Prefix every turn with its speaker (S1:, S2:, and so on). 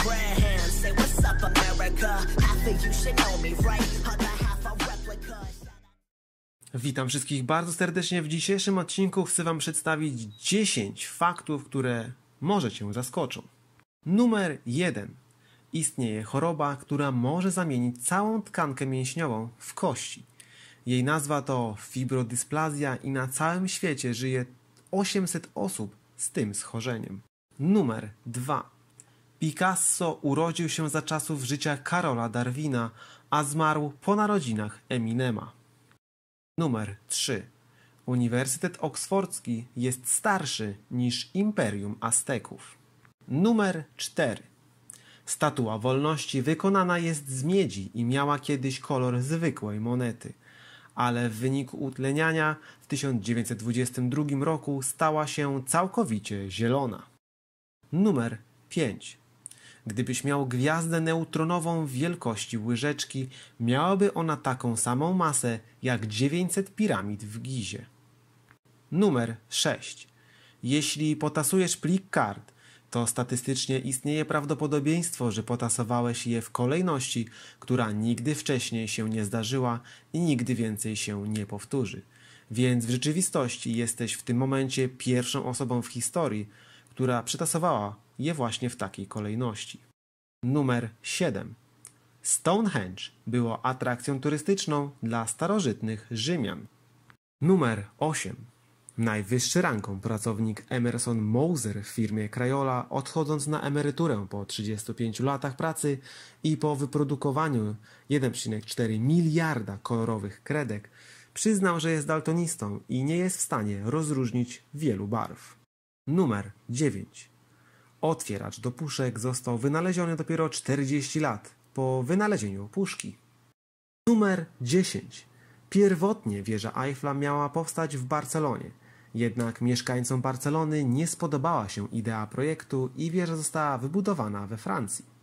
S1: Graham, say what's up America. Half of you should know me, right? Other half a replica.
S2: Witam wszystkich bardzo serdecznie. W dzisiejszym odcinku chcę Wam przedstawić 10 faktów, które może Cię zaskoczą. Numer 1. Istnieje choroba, która może zamienić całą tkankę mięśniową w kości. Jej nazwa to fibrodysplazja i na całym świecie żyje 800 osób z tym schorzeniem. Numer 2. Picasso urodził się za czasów życia Karola Darwina, a zmarł po narodzinach Eminema. Numer 3. Uniwersytet Oksfordzki jest starszy niż Imperium Azteków. Numer 4. Statua Wolności wykonana jest z miedzi i miała kiedyś kolor zwykłej monety, ale w wyniku utleniania w 1922 roku stała się całkowicie zielona. Numer 5. Gdybyś miał gwiazdę neutronową wielkości łyżeczki, miałaby ona taką samą masę jak 900 piramid w Gizie. Numer 6. Jeśli potasujesz plik kart, to statystycznie istnieje prawdopodobieństwo, że potasowałeś je w kolejności, która nigdy wcześniej się nie zdarzyła i nigdy więcej się nie powtórzy. Więc w rzeczywistości jesteś w tym momencie pierwszą osobą w historii, która przetasowała je właśnie w takiej kolejności. Numer 7. Stonehenge było atrakcją turystyczną dla starożytnych Rzymian. Numer 8. Najwyższy rangą pracownik Emerson Moser w firmie Crayola, odchodząc na emeryturę po 35 latach pracy i po wyprodukowaniu 1,4 miliarda kolorowych kredek, przyznał, że jest daltonistą i nie jest w stanie rozróżnić wielu barw. Numer 9. Otwieracz do puszek został wynaleziony dopiero 40 lat po wynalezieniu puszki. Numer 10. Pierwotnie wieża Eiffla miała powstać w Barcelonie, jednak mieszkańcom Barcelony nie spodobała się idea projektu i wieża została wybudowana we Francji.